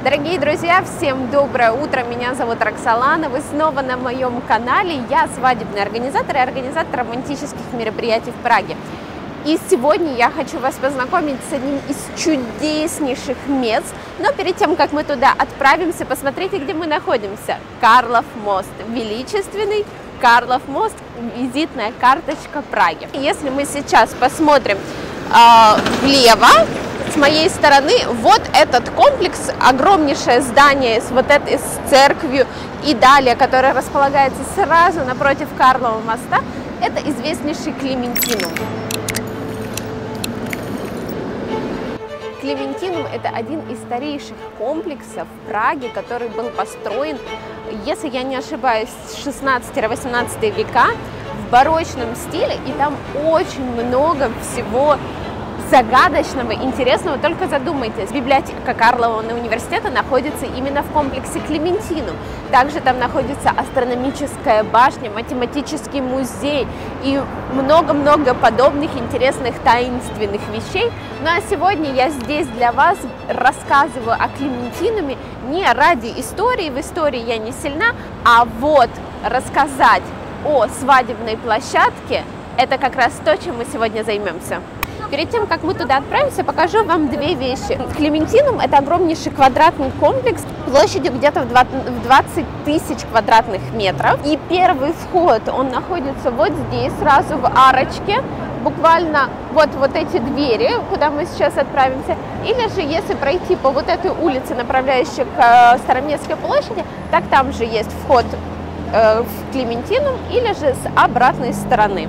Дорогие друзья, всем доброе утро, меня зовут Роксолана, вы снова на моем канале, я свадебный организатор и организатор романтических мероприятий в Праге. И сегодня я хочу вас познакомить с одним из чудеснейших мест, но перед тем, как мы туда отправимся, посмотрите, где мы находимся. Карлов мост, величественный Карлов мост, визитная карточка Праги. Если мы сейчас посмотрим влево, с моей стороны, вот этот комплекс, огромнейшее здание с вот этой с церковью и далее, которое располагается сразу напротив Карлова моста, это известнейший Клементинум. Клементинум – это один из старейших комплексов в Праге, который был построен, если я не ошибаюсь, с 16-18 века в барочном стиле, и там очень много всего загадочного, интересного. Только задумайтесь, библиотека Карлова университета находится именно в комплексе Клементинум. Также там находится астрономическая башня, математический музей и много-много подобных интересных таинственных вещей. Ну а сегодня я здесь для вас рассказываю о Клементинуме не ради истории, в истории я не сильна, а вот рассказать о свадебной площадке – это как раз то, чем мы сегодня займемся. Перед тем, как мы туда отправимся, покажу вам две вещи. Клементинум – это огромнейший квадратный комплекс площадью где-то в 20 тысяч квадратных метров. И первый вход, он находится вот здесь, сразу в арочке, буквально вот эти двери, куда мы сейчас отправимся. Или же, если пройти по вот этой улице, направляющей к Староместской площади, так там же есть вход в Клементинум, или же с обратной стороны.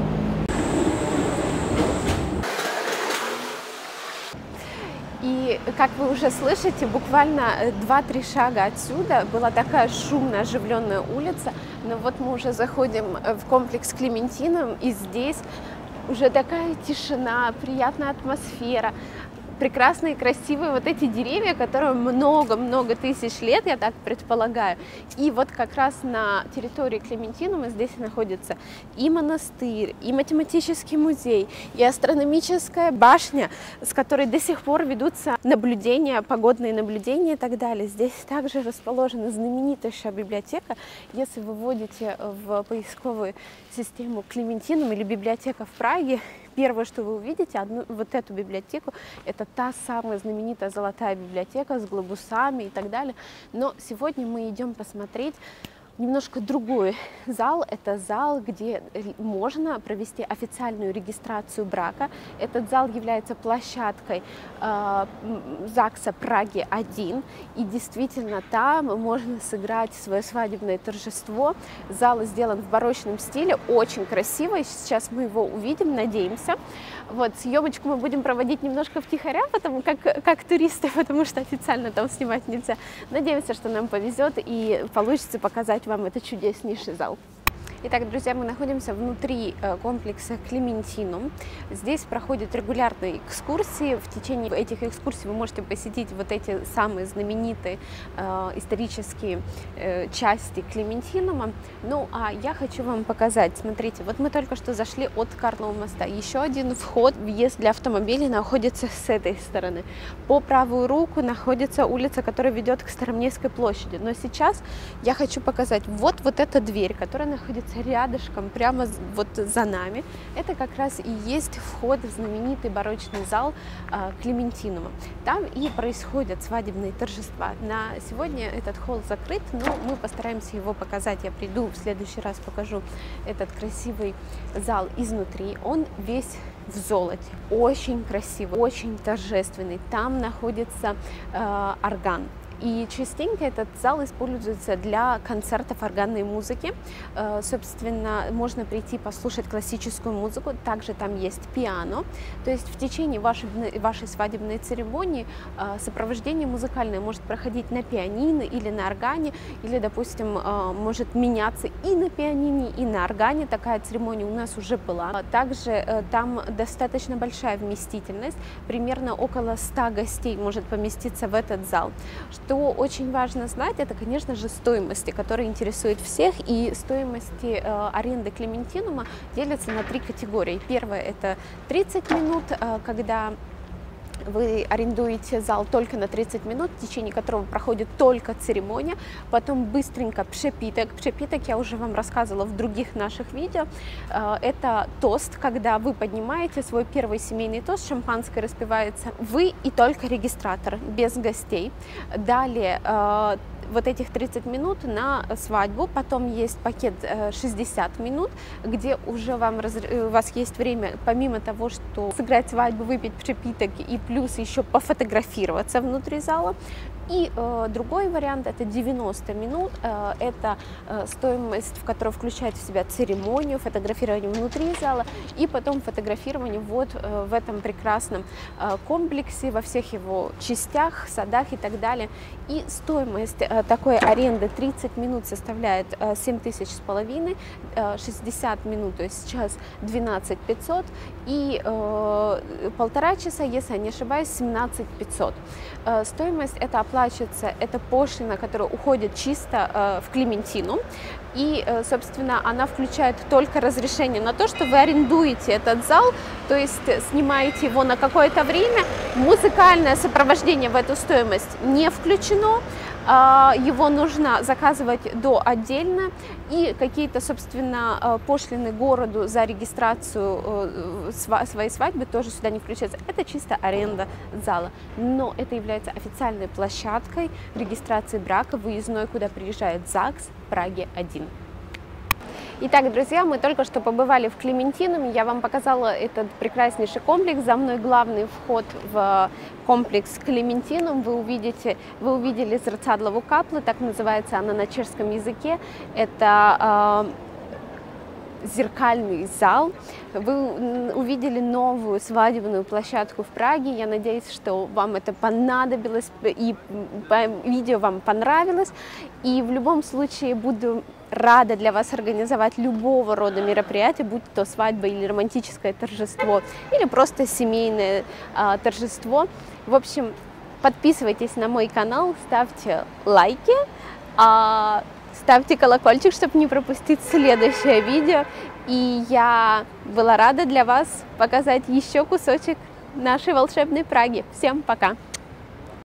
И, как вы уже слышите, буквально 2-3 шага отсюда была такая шумная, оживленная улица. Но вот мы уже заходим в комплекс Клементинум, и здесь уже такая тишина, приятная атмосфера. Прекрасные, красивые вот эти деревья, которым много-много тысяч лет, я так предполагаю. И вот как раз на территории Клементинума здесь находится и монастырь, и математический музей, и астрономическая башня, с которой до сих пор ведутся наблюдения, погодные наблюдения и так далее. Здесь также расположена знаменитейшая библиотека. Если вы вводите в поисковую систему Клементинум или библиотека в Праге, первое, что вы увидите, вот эту библиотеку, это та самая знаменитая золотая библиотека с глобусами и так далее. Но сегодня мы идем посмотреть немножко другой зал. Это зал, где можно провести официальную регистрацию брака. Этот зал является площадкой ЗАГСа Праги-1. И действительно там можно сыграть свое свадебное торжество. Зал сделан в барочном стиле, очень красивый. Сейчас мы его увидим, надеемся. Вот, съемочку мы будем проводить немножко втихаря, потому как туристы, потому что официально там снимать нельзя. Надеемся, что нам повезет и получится показать вам этот чудеснейший зал. Итак, друзья, мы находимся внутри комплекса Клементинум. Здесь проходят регулярные экскурсии. В течение этих экскурсий вы можете посетить вот эти самые знаменитые исторические части Клементинума. Ну, а я хочу вам показать. Смотрите, вот мы только что зашли от Карлова моста. Еще один вход, въезд для автомобилей находится с этой стороны. По правую руку находится улица, которая ведет к Староместской площади. Но сейчас я хочу показать вот эта дверь, которая находится рядышком, прямо вот за нами. Это как раз и есть вход в знаменитый барочный зал Клементинума. Там и происходят свадебные торжества. На сегодня этот холл закрыт, но мы постараемся его показать. Я приду в следующий раз, покажу этот красивый зал изнутри. Он весь в золоте, очень красивый, очень торжественный. Там находится орган. И частенько этот зал используется для концертов органной музыки. Собственно, можно прийти послушать классическую музыку. Также там есть пиано. То есть в течение вашей свадебной церемонии сопровождение музыкальное может проходить на пианино или на органе, или, допустим, может меняться и на пианине, и на органе. Такая церемония у нас уже была. Также там достаточно большая вместительность. Примерно около 100 гостей может поместиться в этот зал. Что очень важно знать, это, конечно же, стоимости, которые интересуют всех, и стоимости аренды Клементинума делятся на 3 категории. Первая – это 30 минут, когда Вы арендуете зал только на 30 минут, в течение которого проходит только церемония, потом быстренько пшепиток. Пшепиток я уже вам рассказывала в других наших видео. Это тост, когда вы поднимаете свой первый семейный тост, шампанское распивается, вы и только регистратор, без гостей. Далее вот этих 30 минут на свадьбу, потом есть пакет 60 минут, где уже у вас есть время, помимо того, что сыграть свадьбу, выпить пшепиток и плюс еще пофотографироваться внутри зала. И другой вариант — это 90 минут, это стоимость, в которую включает в себя церемонию, фотографирование внутри зала и потом фотографирование вот в этом прекрасном комплексе, во всех его частях, садах и так далее. И стоимость такой аренды 30 минут составляет 7500, 60 минут, то есть сейчас 12 500, и полтора часа, если я не ошибаюсь, 17 500. Стоимость это оплачивается, это пошлина, которая уходит чисто в Клементину, и, собственно, она включает только разрешение на то, что вы арендуете этот зал, то есть снимаете его на какое-то время. Музыкальное сопровождение в эту стоимость не включено, его нужно заказывать отдельно, и какие-то, собственно, пошлины городу за регистрацию своей свадьбы тоже сюда не включаются. Это чисто аренда зала, но это является официальной площадкой регистрации брака, выездной, куда приезжает ЗАГС Праги-1. Итак, друзья, мы только что побывали в Клементинуме, я вам показала этот прекраснейший комплекс, за мной главный вход в комплекс Клементинум, вы увидели Зерцадлову каплю, так называется она на чешском языке, это зеркальный зал. Вы увидели новую свадебную площадку в Праге. Я надеюсь, что вам это понадобилось и видео вам понравилось. И в любом случае буду рада для вас организовать любого рода мероприятия, будь то свадьба или романтическое торжество, или просто семейное торжество. В общем, подписывайтесь на мой канал, ставьте лайки, ставьте колокольчик, чтобы не пропустить следующее видео. И я была рада для вас показать еще кусочек нашей волшебной Праги. Всем пока!